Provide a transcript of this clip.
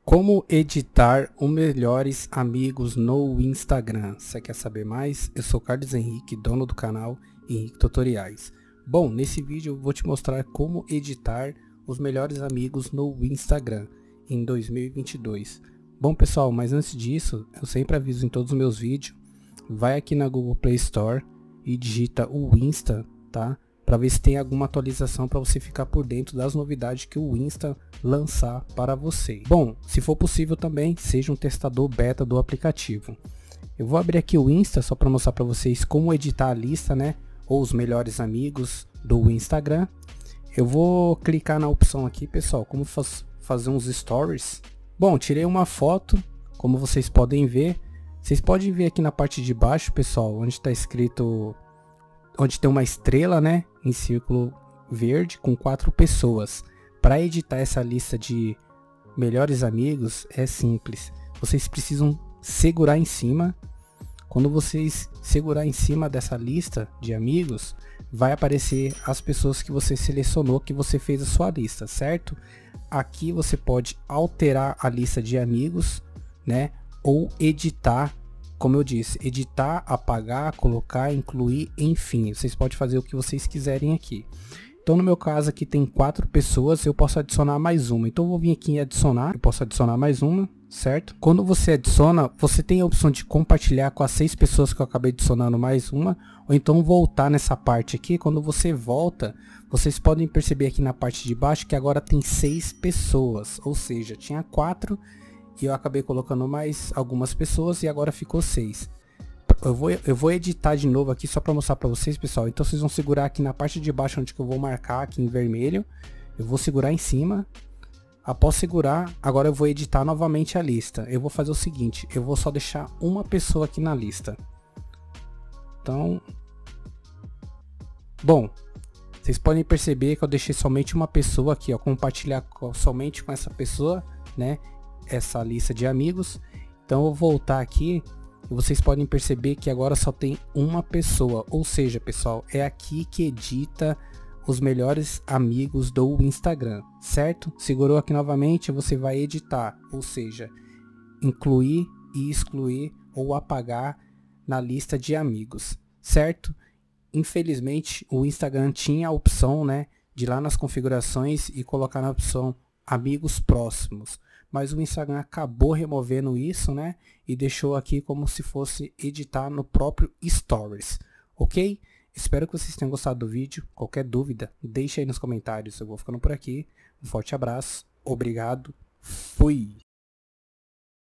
Como editar os melhores amigos no Instagram? Você quer saber mais? Eu sou Carlos Henrique, dono do canal Henrique Tutoriais. Bom, nesse vídeo eu vou te mostrar como editar os melhores amigos no Instagram em 2022. Bom pessoal, mas antes disso, eu sempre aviso em todos os meus vídeos, vai aqui na Google Play Store e digita o Insta, tá? Para ver se tem alguma atualização para você ficar por dentro das novidades que o Insta lançar para você. Bom, se for possível também, seja um testador beta do aplicativo. Eu vou abrir aqui o Insta só para mostrar para vocês como editar a lista, né? Ou os melhores amigos do Instagram. Eu vou clicar na opção aqui, pessoal, como fazer uns stories. Bom, tirei uma foto, como vocês podem ver. Vocês podem ver aqui na parte de baixo, pessoal, onde está escrito, onde tem uma estrela, né, em círculo verde com 4 pessoas. Para editar essa lista de melhores amigos é simples. Vocês precisam segurar em cima. Quando vocês segurar em cima dessa lista de amigos, vai aparecer as pessoas que você selecionou, que você fez a sua lista, certo? Aqui você pode alterar a lista de amigos, né? Ou editar, como eu disse, editar, apagar, colocar, incluir, enfim, vocês podem fazer o que vocês quiserem aqui. Então no meu caso aqui tem 4 pessoas, eu posso adicionar mais uma. Então eu vou vir aqui em adicionar, eu posso adicionar mais uma, certo? Quando você adiciona, você tem a opção de compartilhar com as 6 pessoas que eu acabei adicionando mais uma, ou então voltar nessa parte aqui. Quando você volta, vocês podem perceber aqui na parte de baixo que agora tem 6 pessoas, ou seja, tinha 4 e eu acabei colocando mais algumas pessoas e agora ficou 6. Eu vou editar de novo aqui só para mostrar para vocês, pessoal. Então vocês vão segurar aqui na parte de baixo onde que eu vou marcar aqui em vermelho. Eu vou segurar em cima. Após segurar, agora eu vou editar novamente a lista. Eu vou fazer o seguinte, eu vou só deixar uma pessoa aqui na lista. Então, bom, vocês podem perceber que eu deixei somente uma pessoa aqui, ó, compartilhar somente com essa pessoa, né, essa lista de amigos. Então eu vou voltar aqui e vocês podem perceber que agora só tem uma pessoa, ou seja, pessoal, é aqui que edita os melhores amigos do Instagram, certo? Segurou aqui novamente, você vai editar, ou seja, incluir e excluir ou apagar na lista de amigos, certo? Infelizmente o Instagram tinha a opção, né, de ir lá nas configurações e colocar na opção amigos próximos, mas o Instagram acabou removendo isso, né, e deixou aqui como se fosse editar no próprio Stories, ok? Espero que vocês tenham gostado do vídeo. Qualquer dúvida, deixa aí nos comentários. Eu vou ficando por aqui. Um forte abraço, obrigado, fui!